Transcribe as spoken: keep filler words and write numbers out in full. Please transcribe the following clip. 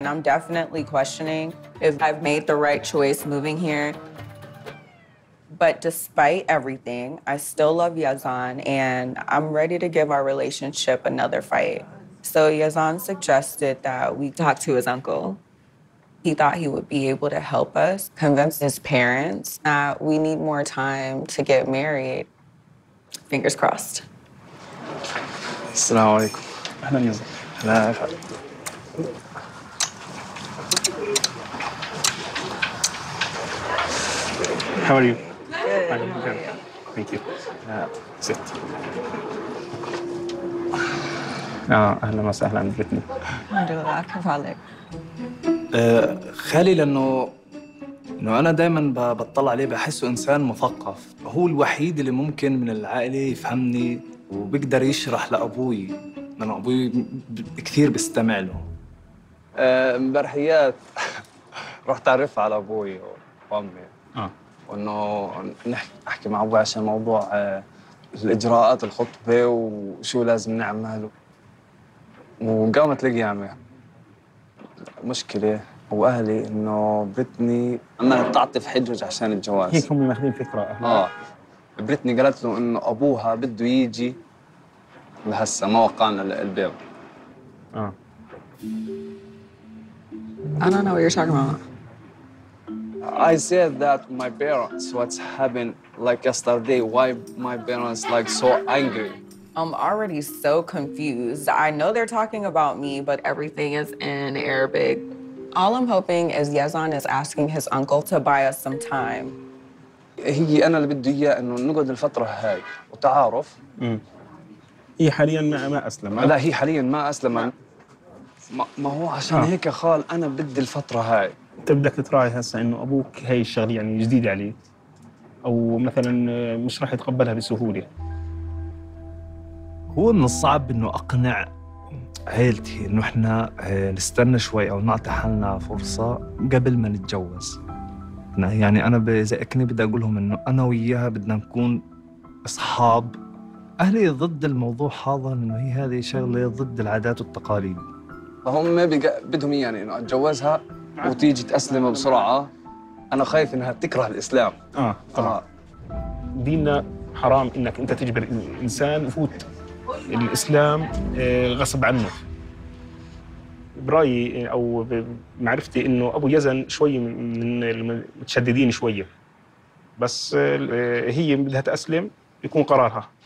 I'm definitely questioning if I've made the right choice moving here. But despite everything, I still love Yazan, and I'm ready to give our relationship another fight. So Yazan suggested that we talk to his uncle. He thought he would be able to help us convince his parents that we need more time to get married. Fingers crossed. السلام عليكم. أهلا يزن. لا يفعل. How are you? Good. Okay. Thank you. Uh, sit. آه أهلا وسهلا بريتني. الحمد لله كيف حالك؟ آه خالي لأنه إنه أنا دايماً بطلع عليه بحسه إنسان مثقف، هو الوحيد اللي ممكن من العائلة يفهمني وبيقدر يشرح لأبوي، لأنه أبوي كثير بيستمع له. امبارحيات رحت أعرف على أبوي وأمي. آه. وإنه نحكي مع أبوي عشان موضوع آه الإجراءات الخطبة وشو لازم نعمل، وقامت القيامة. مشكلة واهلي انه بريتني عمالة تعطف حجج عشان الجواز. هيك هم ماخذين فكره اهلها. اه بريتني قالت له انه ابوها بده يجي لهسه ما وقعنا البيض. اه I don't know what you're talking about. I said that my parents what's happened like yesterday, why my parents like so angry. I'm already so confused. I know they're talking about me, but everything is in Arabic. All I'm hoping is Yazan is asking his uncle to buy us some time. هي أنا اللي بدي إياه إنه نقعد الفترة هاي وتعارف. امم هي حالياً ما ما أسلم. لا هي حالياً ما أسلم. ما, ما هو عشان آه. هيك خال أنا بدي الفترة هاي. أنت بدك تراعي هسه إنه أبوك هاي الشغلة يعني جديدة عليه، أو مثلاً مش راح يتقبلها بسهولة. هو من الصعب إنه أقنع عيلتي إنه إحنا نستنى شوي أو نعطي حالنا فرصة قبل ما نتجوز. يعني أنا إذا كني بدي أقول لهم إنه أنا وياها بدنا نكون أصحاب. أهلي ضد الموضوع هذا، إنه هي هذه شغلة ضد العادات والتقاليد. فهم بدهم يعني إنه أتجوزها وتيجي تأسلم بسرعة. أنا خايف إنها تكره الإسلام. آه طبعاً. آه. ديننا حرام إنك أنت تجبر إنسان يفوت الإسلام غصب عنه. برأيي أو بمعرفتي إنه أبو يزن شوي من المتشددين شوية، بس هي بدها تأسلم يكون قرارها.